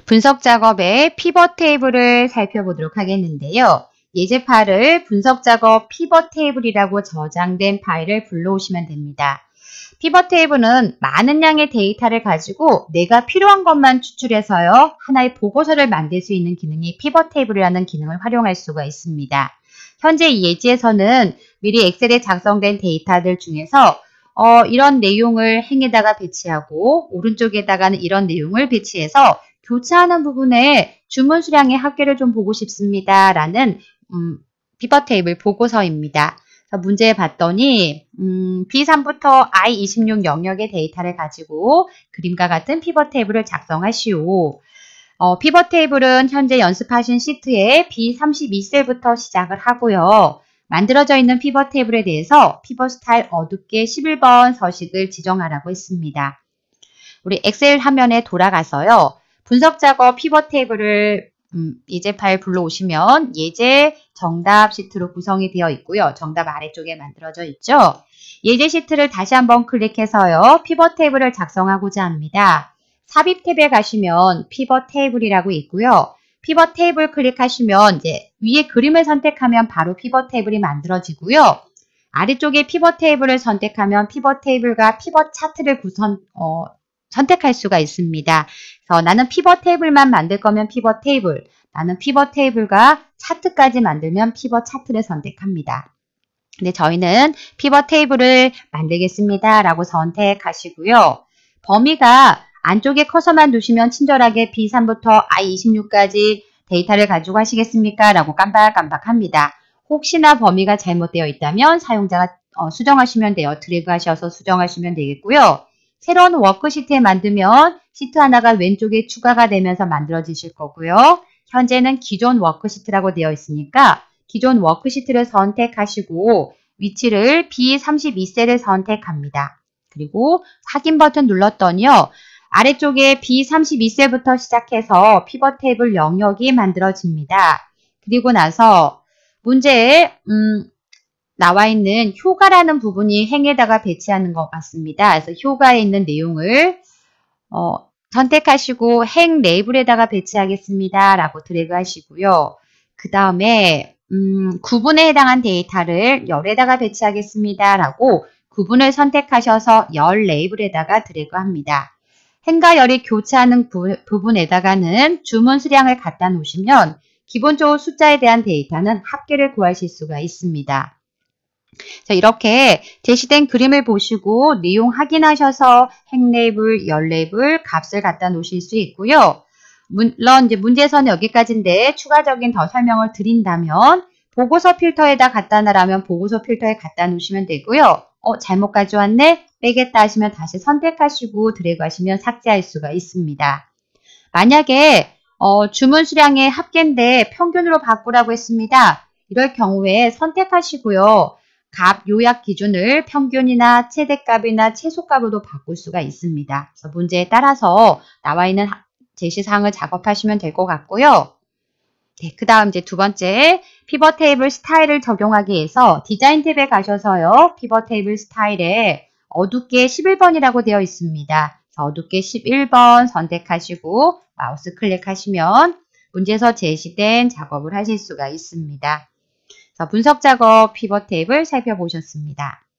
분석 작업의 피벗 테이블을 살펴보도록 하겠는데요. 예제 파일을 분석 작업 피벗 테이블이라고 저장된 파일을 불러오시면 됩니다. 피벗 테이블은 많은 양의 데이터를 가지고 내가 필요한 것만 추출해서요. 하나의 보고서를 만들 수 있는 기능이 피벗 테이블이라는 기능을 활용할 수가 있습니다. 현재 이 예지에서는 미리 엑셀에 작성된 데이터들 중에서 이런 내용을 행에다가 배치하고 오른쪽에다가는 이런 내용을 배치해서 교차하는 부분에 주문 수량의 합계를 좀 보고 싶습니다. 라는 피벗 테이블 보고서입니다. 문제에 봤더니 B3부터 I26 영역의 데이터를 가지고 그림과 같은 피벗 테이블을 작성하시오. 피벗 테이블은 현재 연습하신 시트에 B32셀부터 시작을 하고요. 만들어져 있는 피벗 테이블에 대해서 피벗 스타일 어둡게 11번 서식을 지정하라고 했습니다. 우리 엑셀 화면에 돌아가서요. 분석 작업 피벗 테이블을 예제 파일 불러오시면 예제 정답 시트로 구성이 되어 있고요. 정답 아래쪽에 만들어져 있죠. 예제 시트를 다시 한번 클릭해서요. 피벗 테이블을 작성하고자 합니다. 삽입 탭에 가시면 피벗 테이블이라고 있고요. 피벗 테이블 클릭하시면 이제 위에 그림을 선택하면 바로 피벗 테이블이 만들어지고요. 아래쪽에 피벗 테이블을 선택하면 피벗 테이블과 피벗 차트를 선택할 수가 있습니다. 그래서 나는 피벗 테이블만 만들 거면 피벗 테이블, 나는 피벗 테이블과 차트까지 만들면 피벗 차트를 선택합니다. 근데 저희는 피벗 테이블을 만들겠습니다. 라고 선택하시고요. 범위가 안쪽에 커서만 두시면 친절하게 B3부터 I26까지 데이터를 가지고 하시겠습니까? 라고 깜박깜박합니다. 혹시나 범위가 잘못되어 있다면 사용자가 수정하시면 돼요. 드래그 하셔서 수정하시면 되겠고요. 새로운 워크시트에 만들면 시트 하나가 왼쪽에 추가가 되면서 만들어지실 거고요. 현재는 기존 워크시트라고 되어 있으니까 기존 워크시트를 선택하시고 위치를 B32셀을 선택합니다. 그리고 확인 버튼 눌렀더니요. 아래쪽에 B32셀부터 시작해서 피벗 테이블 영역이 만들어집니다. 그리고 나서 문제에 나와 있는 효과라는 부분이 행에다가 배치하는 것 같습니다. 그래서 효과에 있는 내용을 선택하시고 행 레이블에다가 배치하겠습니다. 라고 드래그 하시고요. 그 다음에 구분에 해당한 데이터를 열에다가 배치하겠습니다. 라고 구분을 선택하셔서 열 레이블에다가 드래그 합니다. 행과 열이 교차하는 부분에다가는 주문 수량을 갖다 놓으시면 기본적으로 숫자에 대한 데이터는 합계를 구하실 수가 있습니다. 자, 이렇게 제시된 그림을 보시고 내용 확인하셔서 행 레이블, 열 레이블 값을 갖다 놓으실 수 있고요. 물론 이제 문제에서는 여기까지인데 추가적인 더 설명을 드린다면 보고서 필터에다 갖다 놔라면 보고서 필터에 갖다 놓으시면 되고요. 잘못 가져왔네? 빼겠다 하시면 다시 선택하시고 드래그 하시면 삭제할 수가 있습니다. 만약에 주문 수량의 합계인데 평균으로 바꾸라고 했습니다. 이럴 경우에 선택하시고요. 값 요약 기준을 평균이나 최대값이나 최소값으로 바꿀 수가 있습니다. 그래서 문제에 따라서 나와 있는 제시사항을 작업하시면 될 것 같고요. 네, 그 다음 이제 두 번째 피벗 테이블 스타일을 적용하기 위해서 디자인 탭에 가셔서요. 피벗 테이블 스타일에 어둡게 11번이라고 되어 있습니다. 어둡게 11번 선택하시고 마우스 클릭하시면 문제에서 제시된 작업을 하실 수가 있습니다. 분석 작업 피벗 테이블 살펴보셨습니다.